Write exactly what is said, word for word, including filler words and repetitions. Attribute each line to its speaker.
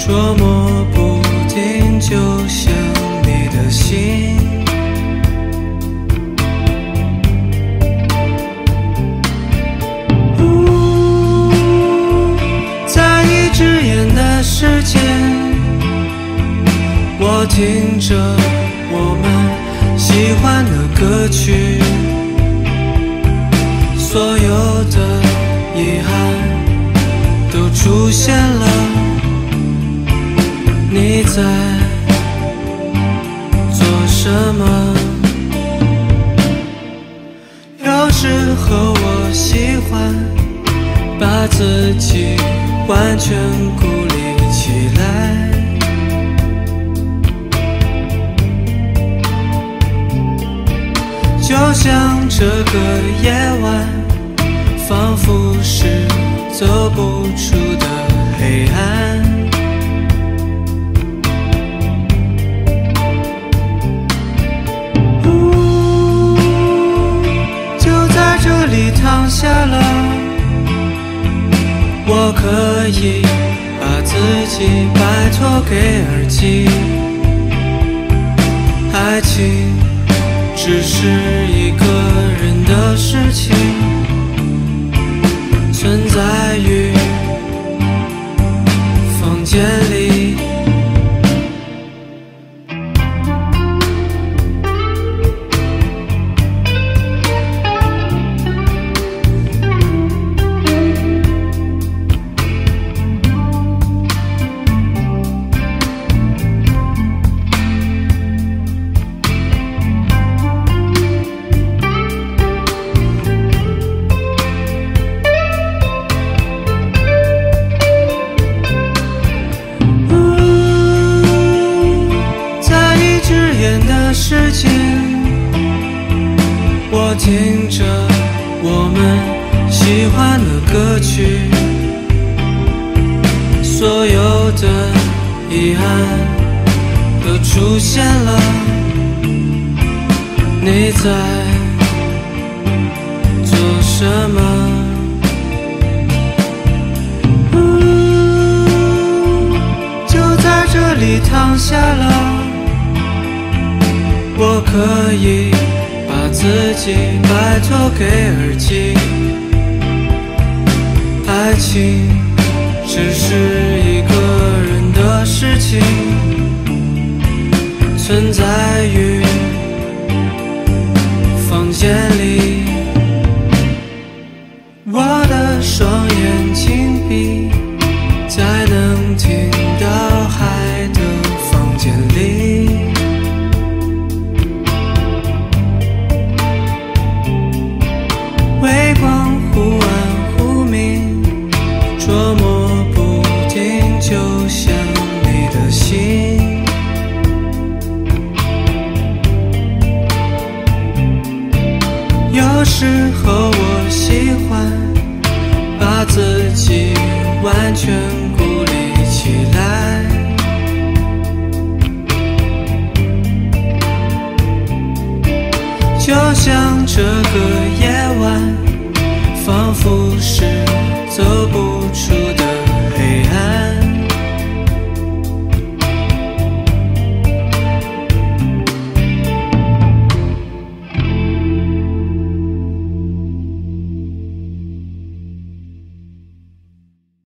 Speaker 1: 捉摸不定，就像你的心。在一只眼的世界，我听着我们喜欢的歌曲，所有的遗憾都出现了。你在做什么？有时候我喜欢把自己完全孤立起来，就像这个夜晚，仿佛是走不出的黑暗。这里躺下了，我可以把自己摆脱给耳机。爱情只是一个人的事情，存在于房间里。世界，我听着我们喜欢的歌曲，所有的遗憾都出现了。你在做什么？就在这里躺下了，我可以把自己摆脱给耳机。爱情只是一个人的事情，存在于房间里。我的双眼紧闭，在能听到海的房间里。微光忽暗忽明，捉摸不定，就像你的心。有时候我喜欢把自己完全孤立起来，就像这个夜晚，仿佛是走不